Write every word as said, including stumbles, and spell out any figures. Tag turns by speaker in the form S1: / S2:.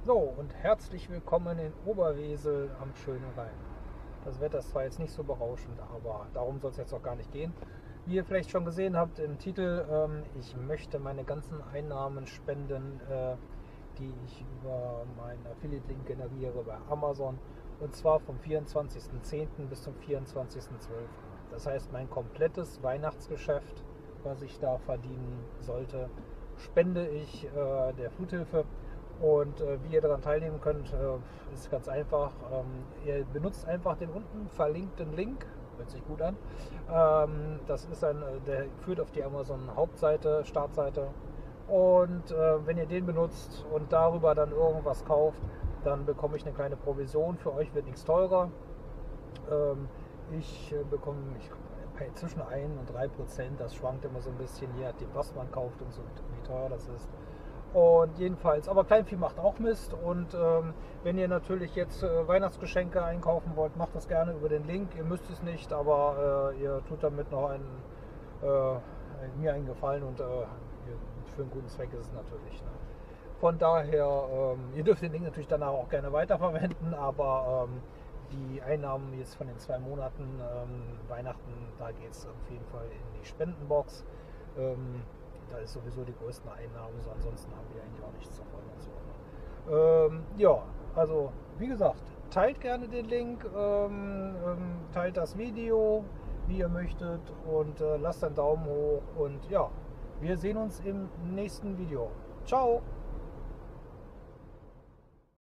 S1: So, und herzlich willkommen in Oberwesel am schönen Rhein. Das Wetter ist zwar jetzt nicht so berauschend, aber darum soll es jetzt auch gar nicht gehen. Wie ihr vielleicht schon gesehen habt im Titel, ähm, ich möchte meine ganzen Einnahmen spenden, äh, die ich über meinen Affiliate-Link generiere bei Amazon. Und zwar vom vierundzwanzigsten zehnten bis zum vierundzwanzigsten zwölften Das heißt, mein komplettes Weihnachtsgeschäft, was ich da verdienen sollte, spende ich äh, der Fluthilfe. Und äh, wie ihr daran teilnehmen könnt, äh, ist ganz einfach. Ähm, ihr benutzt einfach den unten verlinkten Link, hört sich gut an. Ähm, das ist ein, äh, der führt auf die Amazon Hauptseite, Startseite. Und äh, wenn ihr den benutzt und darüber dann irgendwas kauft, dann bekomme ich eine kleine Provision. Für euch wird nichts teurer. Ähm, ich äh, bekomme ich, pay zwischen ein und drei Prozent. Das schwankt immer so ein bisschen, je nachdem, was man kauft und so, wie teuer das ist. Und jedenfalls, aber Kleinvieh macht auch Mist. Und ähm, wenn ihr natürlich jetzt äh, Weihnachtsgeschenke einkaufen wollt, macht das gerne über den Link. Ihr müsst es nicht, aber äh, ihr tut damit noch einen, äh, mir einen Gefallen und äh, für einen guten Zweck ist es natürlich. Ne? Von daher, ähm, ihr dürft den Link natürlich danach auch gerne weiterverwenden, aber ähm, die Einnahmen jetzt von den zwei Monaten ähm, Weihnachten, da geht es auf jeden Fall in die Spendenbox. Ähm, Da ist sowieso die größten Einnahmen, so ansonsten haben wir eigentlich auch nichts davon. Und so. Ähm, ja, also wie gesagt, teilt gerne den Link, ähm, ähm, teilt das Video, wie ihr möchtet und äh, lasst einen Daumen hoch und ja, wir sehen uns im nächsten Video. Ciao!